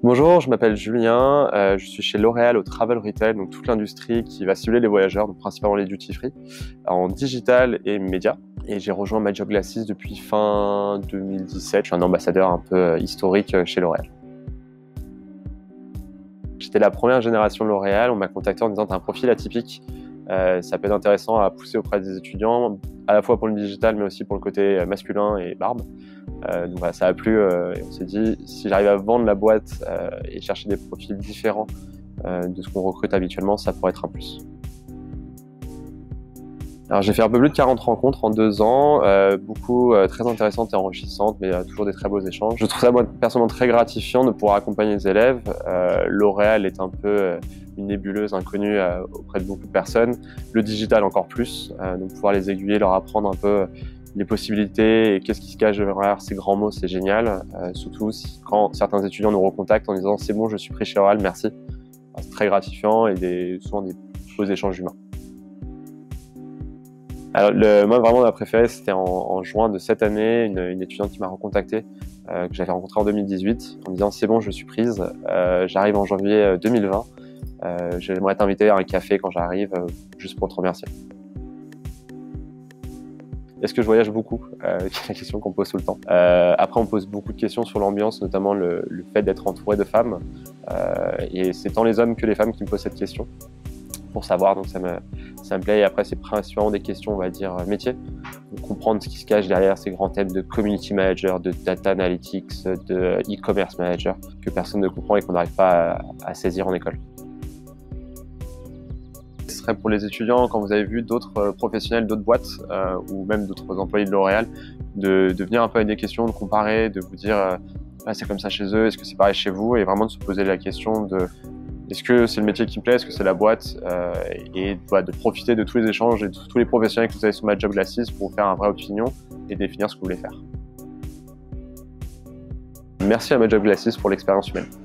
Bonjour, je m'appelle Julien, je suis chez L'Oréal au Travel Retail, donc toute l'industrie qui va cibler les voyageurs, donc principalement les duty free, en digital et média. Et j'ai rejoint Major Glasses depuis fin 2017. Je suis un ambassadeur un peu historique chez L'Oréal. J'étais la première génération de L'Oréal, on m'a contacté en disant t'as un profil atypique, ça peut être intéressant à pousser auprès des étudiants, à la fois pour le digital mais aussi pour le côté masculin et barbe. Donc voilà, ça a plu et on s'est dit si j'arrive à vendre la boîte et chercher des profils différents de ce qu'on recrute habituellement, ça pourrait être un plus. Alors j'ai fait un peu plus de 40 rencontres en 2 ans, beaucoup très intéressantes et enrichissantes, mais toujours des très beaux échanges. Je trouve ça moi personnellement très gratifiant de pouvoir accompagner les élèves. L'Oréal est un peu une nébuleuse inconnue auprès de beaucoup de personnes. Le digital encore plus, donc pouvoir les aiguiller, leur apprendre un peu les possibilités et qu'est-ce qui se cache derrière ces grands mots, c'est génial. Surtout quand certains étudiants nous recontactent en disant c'est bon, je suis pris chez L'Oréal, merci. C'est très gratifiant et souvent des beaux échanges humains. Alors, moi, vraiment, ma préférée, c'était en juin de cette année, une étudiante qui m'a recontacté, que j'avais rencontrée en 2018, en me disant c'est bon, je suis prise, j'arrive en janvier 2020, j'aimerais t'inviter à un café quand j'arrive, juste pour te remercier. Est-ce que je voyage beaucoup? C'est la question qu'on pose tout le temps. Après, on pose beaucoup de questions sur l'ambiance, notamment le fait d'être entouré de femmes. Et c'est tant les hommes que les femmes qui me posent cette question pour savoir, donc ça me plaît. Et après, c'est principalement des questions, on va dire, métier. Donc, comprendre ce qui se cache derrière ces grands thèmes de community manager, de data analytics, de e-commerce manager, que personne ne comprend et qu'on n'arrive pas à saisir en école. Ce serait pour les étudiants, quand vous avez vu d'autres professionnels, d'autres boîtes ou même d'autres employés de L'Oréal, de venir un peu avec des questions, de comparer, de vous dire ah, c'est comme ça chez eux, est-ce que c'est pareil chez vous, et vraiment de se poser la question de est-ce que c'est le métier qui me plaît, est-ce que c'est la boîte, et de profiter de tous les échanges et de tous les professionnels que vous avez sur Major Glasses pour vous faire une vraie opinion et définir ce que vous voulez faire. Merci à Major Glasses pour l'expérience humaine.